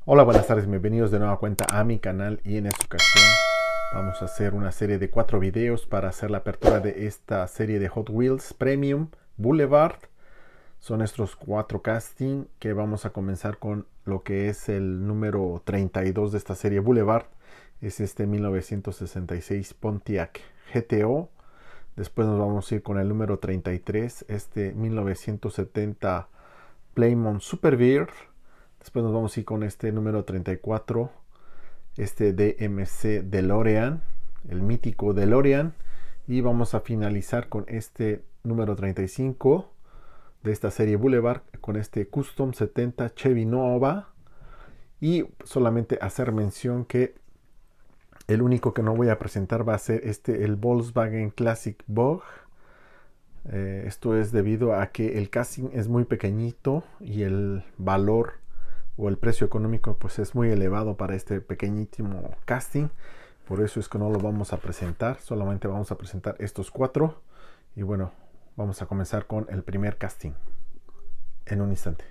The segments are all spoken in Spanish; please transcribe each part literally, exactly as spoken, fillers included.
Hola, buenas tardes, bienvenidos de nueva cuenta a mi canal y en esta ocasión vamos a hacer una serie de cuatro videos para hacer la apertura de esta serie de Hot Wheels Premium Boulevard. Son estos cuatro casting que vamos a comenzar con lo que es el número treinta y dos de esta serie Boulevard. Es este mil novecientos sesenta y seis Pontiac G T O. Después nos vamos a ir con el número treinta y tres, este mil novecientos setenta Plymouth Superbeard. Después nos vamos a ir con este número treinta y cuatro, este D M C DeLorean, el mítico DeLorean. Y vamos a finalizar con este número treinta y cinco de esta serie Boulevard, con este Custom setenta Chevy Nova. Y solamente hacer mención que el único que no voy a presentar va a ser este, el Volkswagen Classic Bug. Eh, esto es debido a que el casting es muy pequeñito y el valor o el precio económico pues es muy elevado para este pequeñísimo casting. Por eso es que no lo vamos a presentar, solamente vamos a presentar estos cuatro. Y bueno, vamos a comenzar con el primer casting en un instante.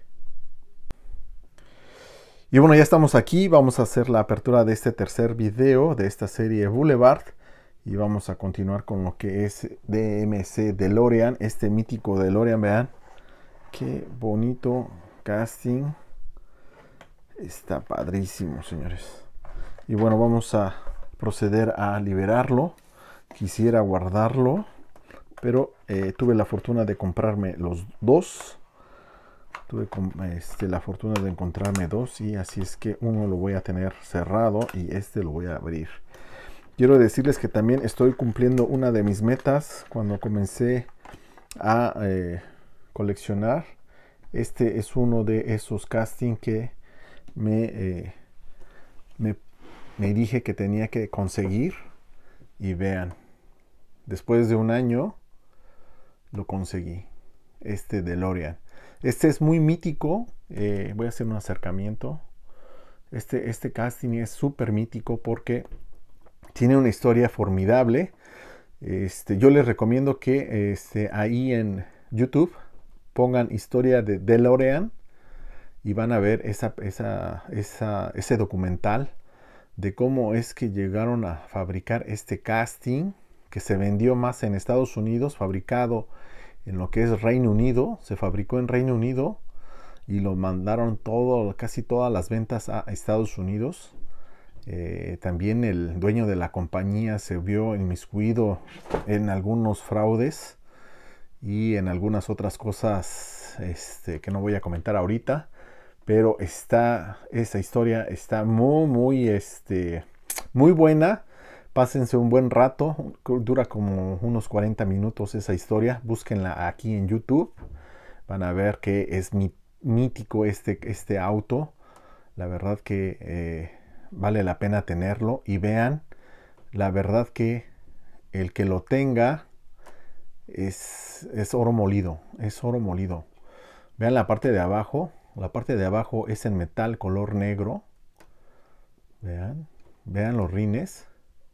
Y bueno, ya estamos aquí, vamos a hacer la apertura de este tercer video de esta serie Boulevard. Y vamos a continuar con lo que es D M C DeLorean, este mítico DeLorean. Vean qué bonito casting. Está padrísimo, señores. Y bueno, vamos a proceder a liberarlo. Quisiera guardarlo, pero eh, tuve la fortuna de comprarme los dos. Tuve este, la fortuna de encontrarme dos, y así es que uno lo voy a tener cerrado y este lo voy a abrir. Quiero decirles que también estoy cumpliendo una de mis metas cuando comencé a eh, coleccionar. Este es uno de esos castings que me, eh, me, me dije que tenía que conseguir. Y vean, después de un año lo conseguí. Este DeLorean. Este es muy mítico. Eh, voy a hacer un acercamiento. Este, este casting es súper mítico porque tiene una historia formidable. Este, yo les recomiendo que este, ahí en YouTube pongan historia de DeLorean y van a ver esa, esa, esa, ese documental de cómo es que llegaron a fabricar este casting, que se vendió más en Estados Unidos, fabricado en lo que es Reino Unido, se fabricó en Reino Unido y lo mandaron todo, casi todas las ventas a Estados Unidos. Eh, también el dueño de la compañía se vio inmiscuido en algunos fraudes y en algunas otras cosas este, que no voy a comentar ahorita. Pero está, esa historia está muy, muy, este, muy buena. Pásense un buen rato. Dura como unos cuarenta minutos esa historia. Búsquenla aquí en YouTube. Van a ver que es mítico este, este auto. La verdad que eh, vale la pena tenerlo. Y vean, la verdad que el que lo tenga es, es oro molido. Es oro molido. Vean la parte de abajo. La parte de abajo es en metal color negro. Vean, vean los rines.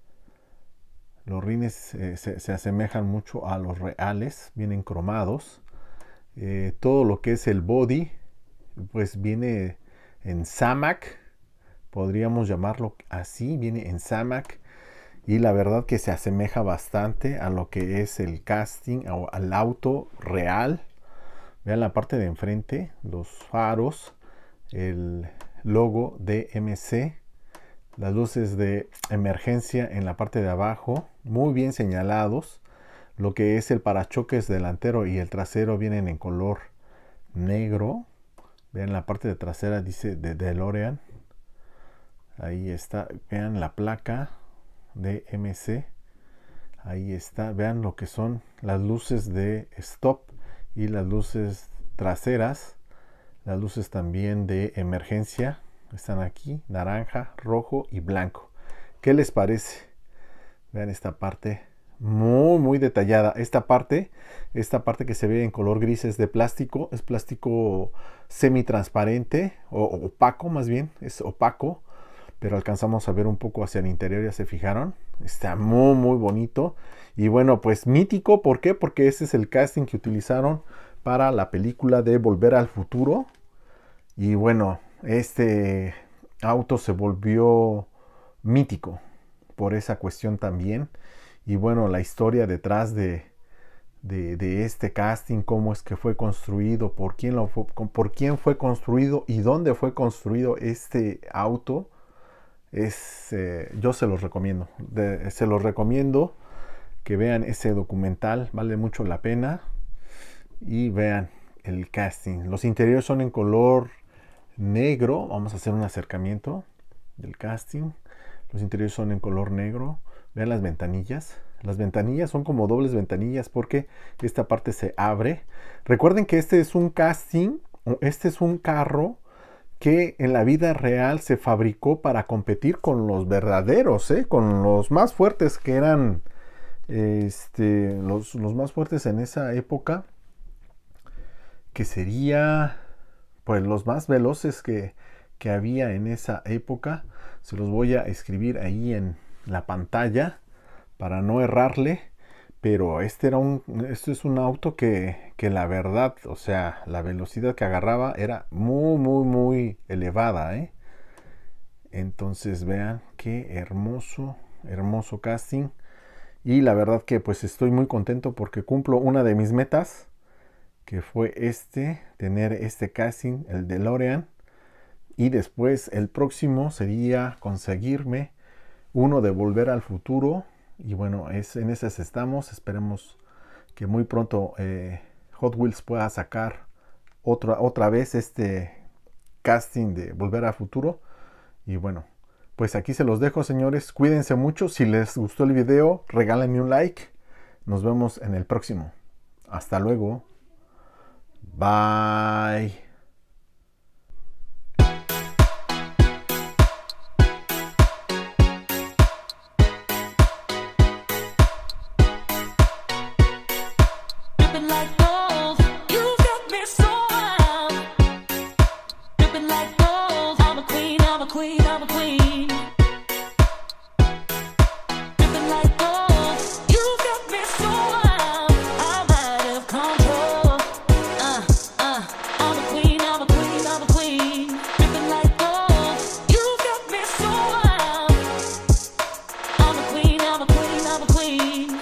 Los rines eh, se, se asemejan mucho a los reales, vienen cromados. Eh, todo lo que es el body, pues viene en Zamac, podríamos llamarlo así, viene en Zamac. Y la verdad que se asemeja bastante a lo que es el casting, o al auto real. Vean la parte de enfrente, los faros, el logo D M C, las luces de emergencia en la parte de abajo, muy bien señalados. Lo que es el parachoques delantero y el trasero vienen en color negro. Vean la parte de trasera, dice de DeLorean. Ahí está, vean la placa D M C. Ahí está, vean lo que son las luces de stop y las luces traseras. Las luces también de emergencia están aquí, naranja, rojo y blanco. ¿Qué les parece? Vean esta parte muy muy detallada. Esta parte, esta parte que se ve en color gris es de plástico, es plástico semitransparente o opaco, más bien, es opaco, pero alcanzamos a ver un poco hacia el interior, ya se fijaron. Está muy muy bonito. Y bueno, pues mítico, ¿por qué? Porque ese es el casting que utilizaron para la película de Volver al Futuro. Y bueno, este auto se volvió mítico por esa cuestión también. Y bueno, la historia detrás de, de, de este casting, cómo es que fue construido, por quién, lo fue, por quién fue construido y dónde fue construido este auto, es, eh, yo se los recomiendo. De, se los recomiendo que vean ese documental, vale mucho la pena. Y vean el casting. Los interiores son en color negro. Vamos a hacer un acercamiento del casting. Los interiores son en color negro. Vean las ventanillas. Las ventanillas son como dobles ventanillas porque esta parte se abre. Recuerden que este es un casting. Este es un carro que en la vida real se fabricó para competir con los verdaderos, ¿eh? Con los más fuertes que eran este, los, los más fuertes en esa época, que sería pues los más veloces que, que había en esa época. Se los voy a escribir ahí en la pantalla para no errarle, pero este era un este es un auto que, que la verdad, o sea, la velocidad que agarraba era muy muy muy elevada, ¿eh? Entonces vean qué hermoso hermoso casting, y la verdad que pues estoy muy contento porque cumplo una de mis metas, que fue este, tener este casting, el DeLorean, y después el próximo sería conseguirme uno de Volver al Futuro. Y bueno, es, en esas estamos. Esperemos que muy pronto eh, Hot Wheels pueda sacar otra, otra vez este casting de Volver al Futuro. Y bueno, pues aquí se los dejo, señores. Cuídense mucho. Si les gustó el video, regálenme un like. Nos vemos en el próximo. Hasta luego. Bye. Like gold, you got me so wild. Dripping like gold, I'm a queen, I'm a queen, I'm a queen. Dripping like gold, you got me so wild. I'm out of control. Uh, uh, I'm a queen, I'm a queen, I'm a queen. Dripping like gold, you got me so wild. I'm a queen, I'm a queen, I'm a queen.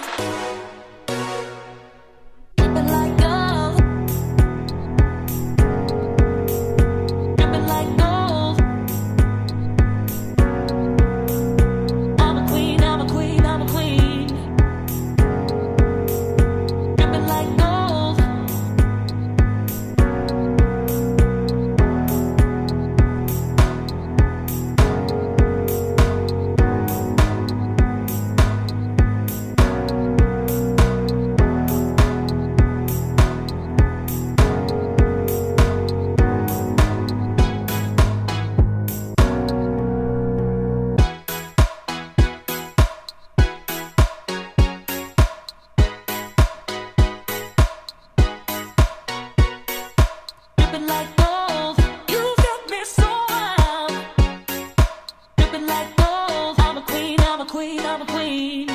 Like gold, you got me so wild. Dripping like gold, I'm a queen, I'm a queen, I'm a queen.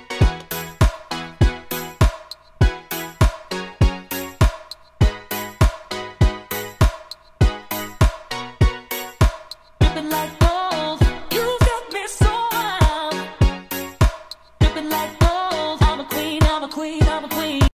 Dripping like gold, you got me so wild. Dripping like gold, I'm a queen, I'm a queen, I'm a queen.